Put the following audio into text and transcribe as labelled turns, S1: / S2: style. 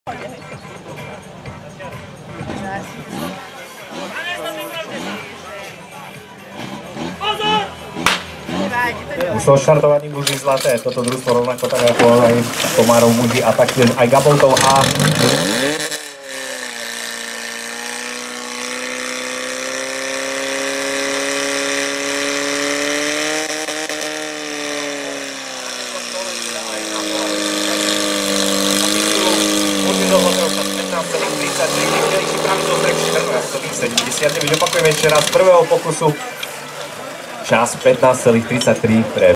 S1: Musel štartovať muži zlaté, toto družstvo rovnako tak ako aj Komárov muži a taktiež aj Gaboltov a opakujeme ešte raz z prvého pokusu čas 15,33 pre